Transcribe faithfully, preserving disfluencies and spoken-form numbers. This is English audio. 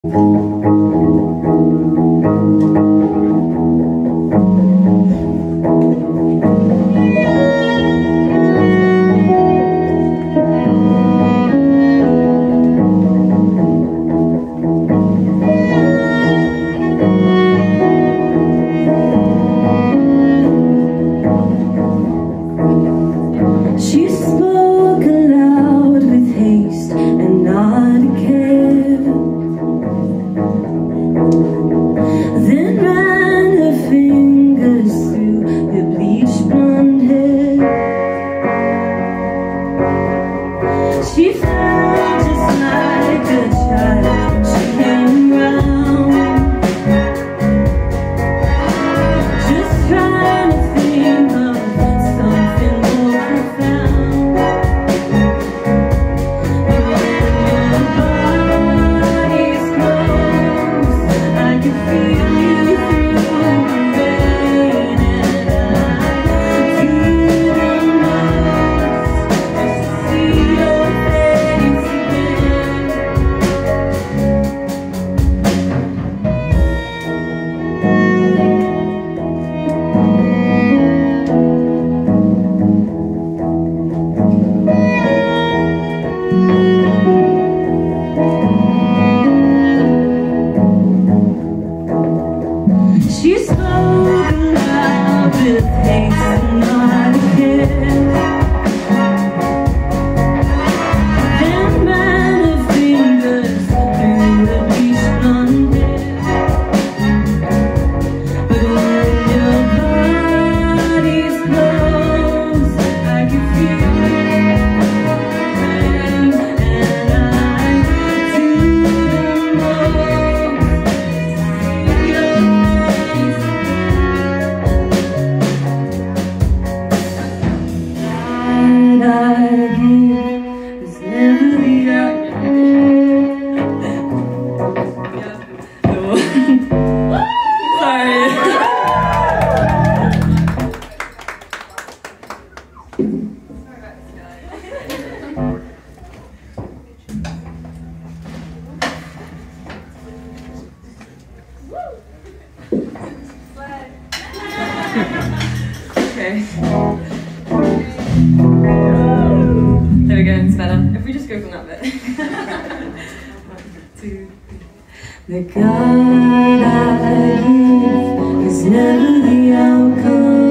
She spoke aloud with haste and not a care, then ran her fingers through her bleached blonde hair. She felt just like a child when she came round, just trying to think of something more profound. But when your body's close, I can feel you through the rain, and I do the most just to see your face She spoke aloud with haste and not a care, then ran her fingers through the bleached blonde hair. But when your body's close, I can feel rain, and I do the most to see your face. I give is never the Sorry. Okay. There we go, it's better. If we just go from that bit. One, two, three. The God I give is never the outcome.